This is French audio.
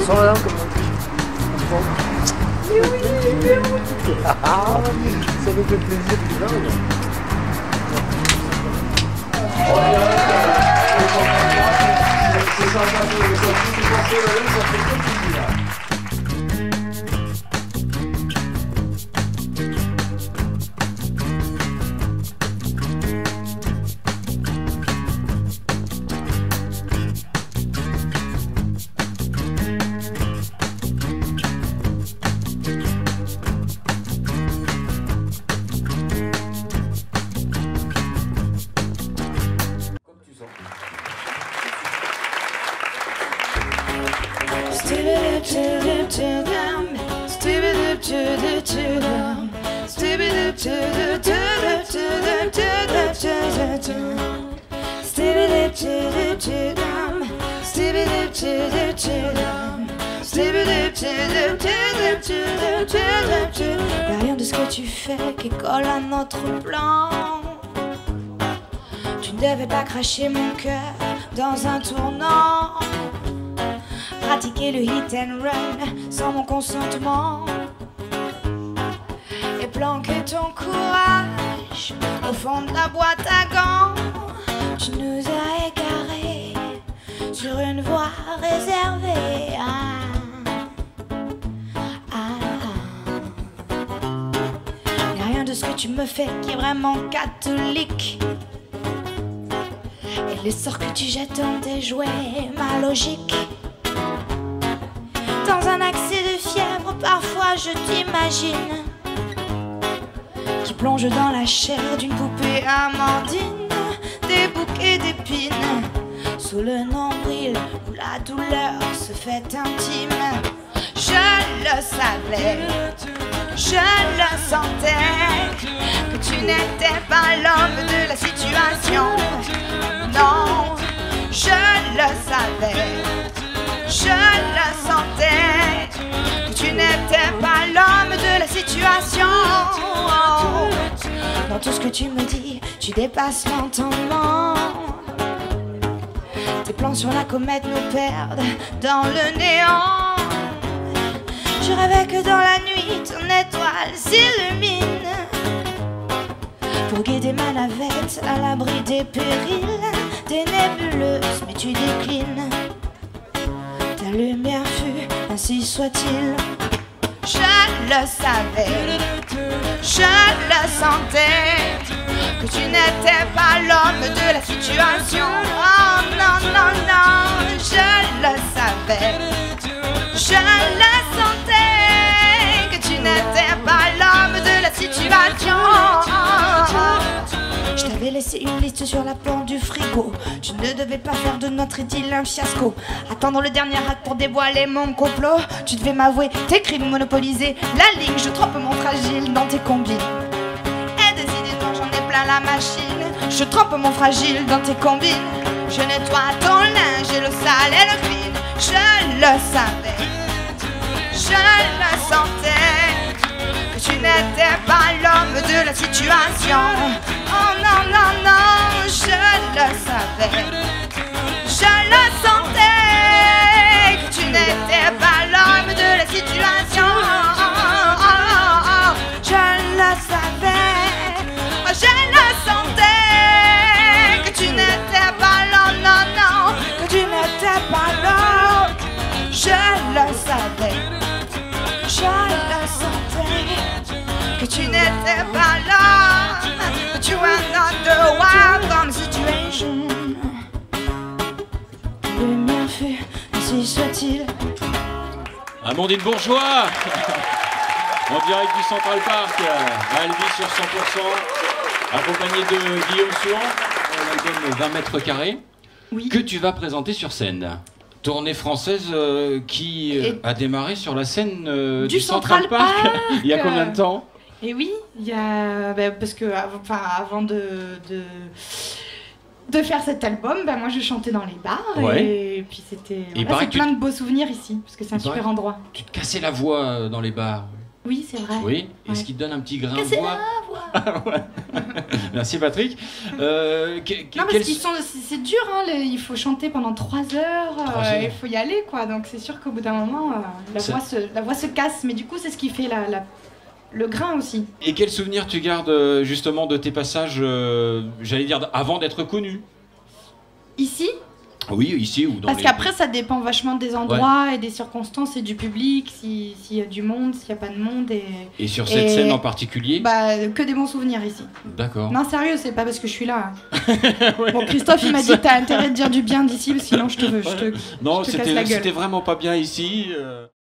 Bonsoir madame, comment vas-tu? Oui, ça me fait plaisir, tu viens. C'est sympa, ça fait plaisir. Y'a rien de ce que tu fais qui colle à notre plan. Tu ne devais pas cracher mon cœur dans un tournant. Pratiquer le hit and run sans mon consentement. Et planquer ton courage au fond de la boîte à gants. Tu nous as égarés sur une voie réservée. Y'a rien de ce que tu me fais qui est vraiment catholique. Et les sorts que tu jettes dans tes jouets, ma logique. Dans un accès de fièvre, parfois je t'imagine qui plonge dans la chair d'une poupée amandine. Des bouquets d'épines sous le nombril où la douleur se fait intime. Je le savais, je le sentais, que tu n'étais pas l'homme de la situation. Non, je le savais, je le sentais, que tu n'étais pas l'homme de la situation. Dans tout ce que tu me dis, tu dépasses l'entendement. Tes plans sur la comète nous perdent dans le néant. Je rêvais que dans la nuit, ton étoile s'illumine pour guider ma navette à l'abri des périls, des nébuleuses, mais tu déclines. Ta lumière fut, ainsi soit-il. Je le savais, je le sentais, que tu n'étais pas l'homme de la situation. Oh non, non, non, je le savais, je le sentais, que tu n'étais pas l'homme de la situation. Je t'avais laissé une liste sur la plante du frigo. Tu ne devais pas faire de notre idylle un fiasco. Attendre le dernier acte pour dévoiler mon complot. Tu devais m'avouer tes crimes, monopoliser la ligne. Je trempe mon fragile dans tes combines. Et décidément j'en ai plein la machine. Je trempe mon fragile dans tes combines. Je nettoie ton linge et le sale et le clean. Je le savais, je le sentais, que tu n'étais pas l'homme de la situation. Oh non, non, non, je le savais, je le sentais, que tu n'étais pas l'homme de la situation. Je le savais, je le sentais, que tu n'étais pas l'homme, non, non, que tu n'étais pas l'homme. Je le savais, je le sentais, que tu n'étais pas l'homme, que tu were not the welcome situation. La lumière fut, ainsi soit-il. Amandine Bourgeois en direct du Central Park, à Albi sur 100%, accompagnée de Guillaume Souhan, l'album 20 mètres carrés, Oui. que tu vas présenter sur scène. Tournée française qui a démarré sur la scène du Central Park il y a combien de temps? Et oui, il y a parce que avant de faire cet album, moi je chantais dans les bars et puis c'était c'est plein de beaux souvenirs ici parce que c'est un super endroit. Tu te cassais la voix dans les bars? Oui, c'est vrai. Oui. Est-ce qu'il te donne un petit grain de voix? quoi. Ouais. Merci Patrick. Non, parce qu'ils sont, c'est dur, hein, il faut chanter pendant 3 heures, il faut y aller, quoi. Donc c'est sûr qu'au bout d'un moment, la voix se casse. Mais du coup, c'est ce qui fait le grain aussi. Et quel souvenir tu gardes justement de tes passages, j'allais dire, avant d'être connu? Ici? Oui, ici ou dans Parce qu'après, ça dépend vachement des endroits et des circonstances et du public, s'il y a du monde, s'il n'y a pas de monde. Et sur cette scène en particulier? Que des bons souvenirs ici. D'accord. Non, sérieux, c'est pas parce que je suis là. Ouais. Bon, Christophe, il m'a dit t'as intérêt de dire du bien d'ici, sinon je te casse la gueule. Non, c'était vraiment pas bien ici.